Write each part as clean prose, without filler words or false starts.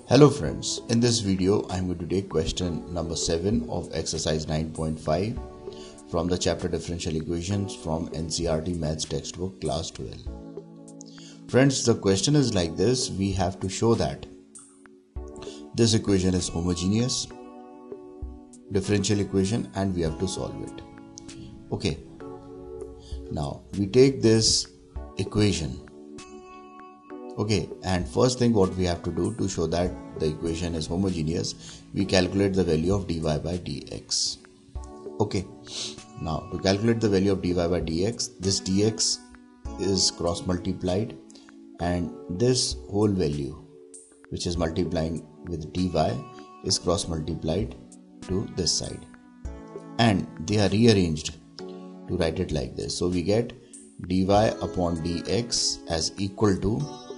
Hello friends, in this video I am going to take question number 7 of exercise 9.5 from the chapter differential equations from NCERT maths textbook class 12. Friends, the question is like this. We have to show that this equation is homogeneous differential equation and we have to solve it. Okay, now we take this equation. Okay, and first thing what we have to do to show that the equation is homogeneous, we calculate the value of dy by dx. Okay, now to calculate the value of dy by dx, this dx is cross multiplied and this whole value which is multiplying with dy is cross multiplied to this side and they are rearranged to write it like this. So we get dy upon dx as equal to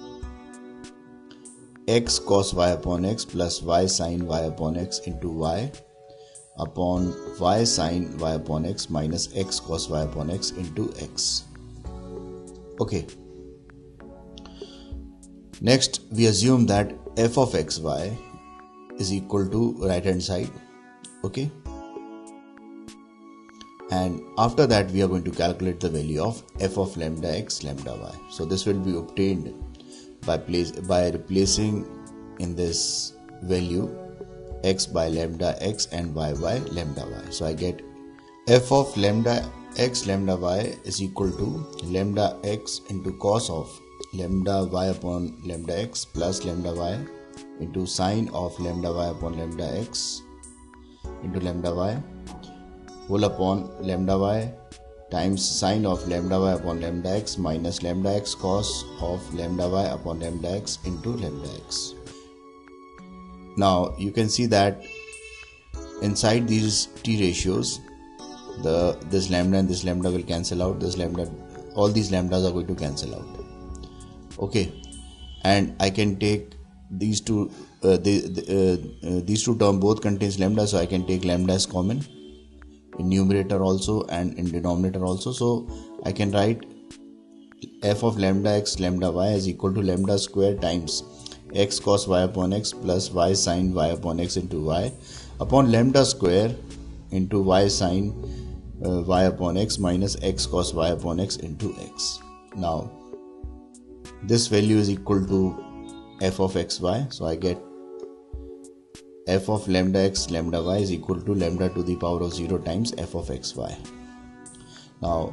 x cos y upon x plus y sin y upon x into y upon y sin y upon x minus x cos y upon x into x. Okay. Next, we assume that f of xy is equal to right hand side. Okay. And after that, we are going to calculate the value of f of lambda x lambda y. So this will be obtained by replacing in this value x by lambda x and y by lambda y. So I get f of lambda x lambda y is equal to lambda x into cos of lambda y upon lambda x plus lambda y into sine of lambda y upon lambda x into lambda y whole upon lambda y times sine of lambda y upon lambda x minus lambda x cos of lambda y upon lambda x into lambda x. Now you can see that inside these t ratios, this lambda and this lambda will cancel out. This lambda, all these lambdas are going to cancel out. Okay, and I can take these two. These two terms both contains lambda, so I can take lambda as common in numerator also and in denominator also. So I can write f of lambda x lambda y is equal to lambda square times x cos y upon x plus y sin y upon x into y upon lambda square into y sin y upon x minus x cos y upon x into x. Now this value is equal to f of xy, so I get f of lambda x lambda y is equal to lambda to the power of 0 times f of xy. Now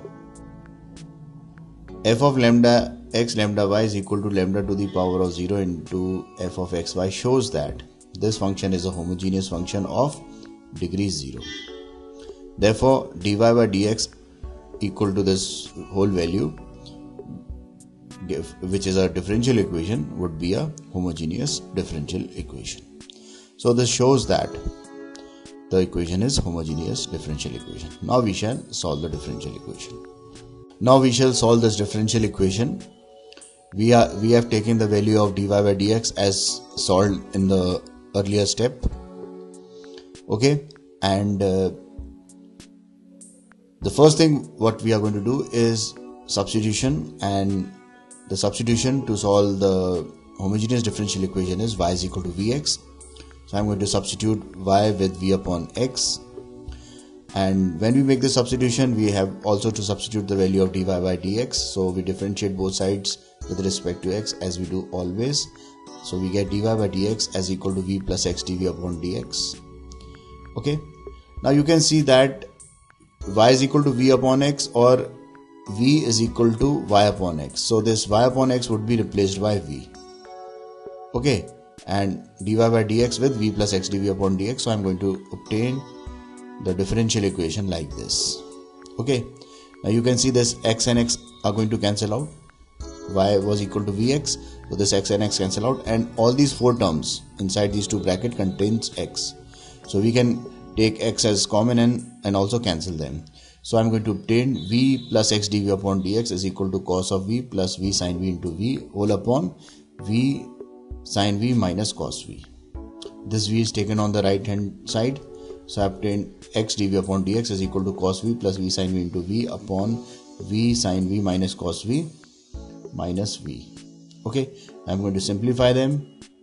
f of lambda x lambda y is equal to lambda to the power of 0 into f of xy shows that this function is a homogeneous function of degree 0. Therefore dy by dx equal to this whole value, which is a differential equation, would be a homogeneous differential equation. So this shows that the equation is homogeneous differential equation. Now we shall solve the differential equation. Now we shall solve this differential equation. We have taken the value of dy by dx as solved in the earlier step. Okay, and the first thing what we are going to do is substitution, and the substitution to solve the homogeneous differential equation is y is equal to vx. So I'm going to substitute y with v upon x, and when we make the substitution we have also to substitute the value of dy by dx. So we differentiate both sides with respect to x as we do always. So we get dy by dx as equal to v plus x dv upon dx. Okay, now you can see that y is equal to v upon x or v is equal to y upon x. So this y upon x would be replaced by v. Okay, and dy by dx with v plus x dv upon dx. So I'm going to obtain the differential equation like this. Okay, now you can see this x and x are going to cancel out. Y was equal to vx, so this x and x cancel out, and all these four terms inside these two brackets contains x. So we can take x as common and also cancel them. So I'm going to obtain v plus x dv upon dx is equal to cos of v plus v sin v into v whole upon v sin v minus cos v. This v is taken on the right hand side, so I obtain x dv upon dx is equal to cos v plus v sin v into v upon v sin v minus cos v minus v. Okay, I'm going to simplify them.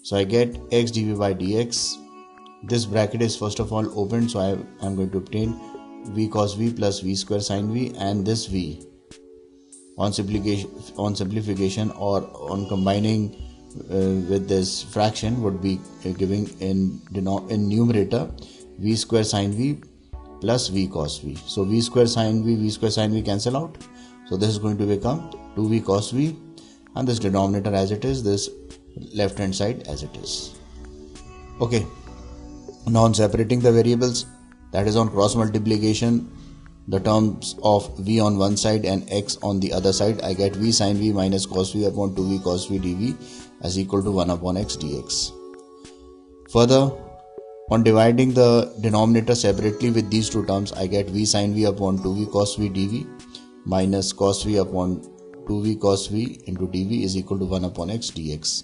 So I get x dv by dx. This bracket is first of all opened, so I am going to obtain v cos v plus v square sin v, and this v on simplification or on combining with this fraction would be giving in numerator v square sin v plus v cos v. So v square sin v cancel out, so this is going to become 2v cos v, and this denominator as it is, this left hand side as it is. Okay, now on separating the variables, that is on cross multiplication, the terms of v on one side and x on the other side, I get v sin v minus cos v upon 2v cos v dv as equal to 1 upon x dx. Further, on dividing the denominator separately with these two terms, I get v sin v upon 2v cos v dv minus cos v upon 2v cos v into dv is equal to 1 upon x dx.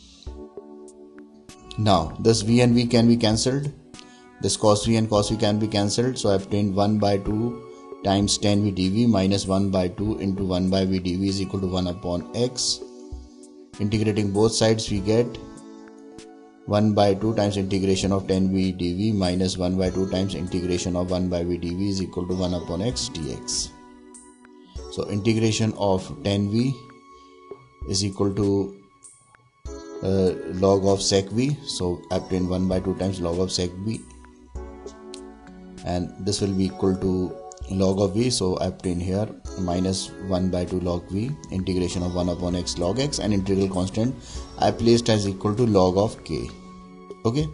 Now this v and v can be cancelled, this cos v and cos v can be cancelled, so I obtained 1 by 2 times tan v dv minus 1 by 2 into 1 by v dv is equal to 1 upon x. Integrating both sides, we get 1 by 2 times integration of tan v dv minus 1 by 2 times integration of 1 by v dv is equal to 1 upon x dx. So integration of tan v is equal to log of sec v, so I obtain 1 by 2 times log of sec v, and this will be equal to log of v, so I obtain here minus 1 by 2 log v, integration of 1 upon x log x, and integral constant I placed as equal to log of k. Okay.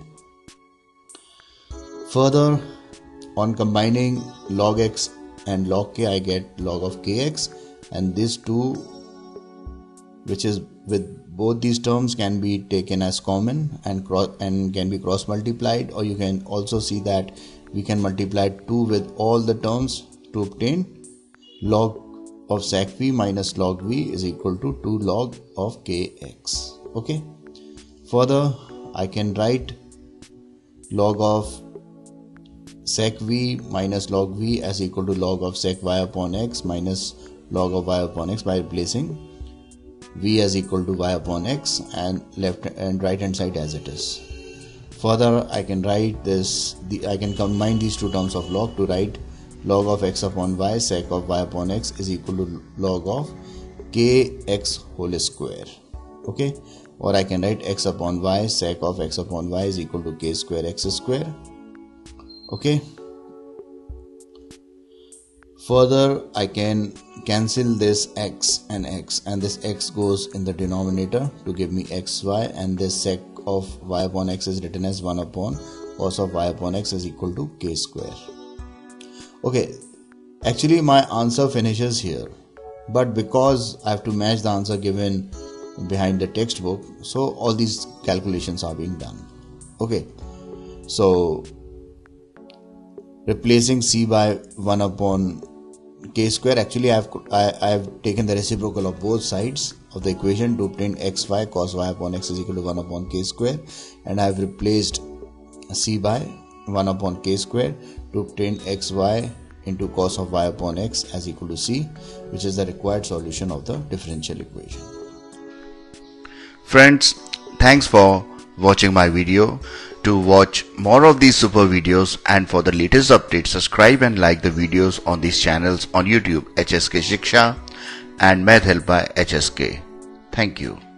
Further, on combining log x and log k, I get log of kx, and these two, which is with both these terms, can be taken as common and can be cross multiplied, or you can also see that we can multiply 2 with all the terms to obtain log of sec v minus log v is equal to 2 log of kx. Okay. Further, I can write log of sec v minus log v as equal to log of sec y upon x minus log of y upon x by replacing v as equal to y upon x and left and right hand side as it is. Further, I can write this, I can combine these two terms of log to write log of x upon y sec of y upon x is equal to log of kx whole square. Okay, or I can write x upon y sec of x upon y is equal to k square x square. Okay. Further, I can cancel this x, and this x goes in the denominator to give me xy, and this sec of y upon x is written as 1 upon cos of y upon x is equal to k square. Okay, actually my answer finishes here, but because I have to match the answer given behind the textbook, so all these calculations are being done. Okay, so replacing c by 1 upon k square, actually I have taken the reciprocal of both sides of the equation to obtain xy cos y upon x is equal to 1 upon k square, and I have replaced c by 1 upon k square to obtain xy into cos of y upon x as equal to c, which is the required solution of the differential equation. Friends, thanks for watching my video. To watch more of these super videos and for the latest updates, subscribe and like the videos on these channels on YouTube, HSK Shiksha and Math Help by HSK. Thank you.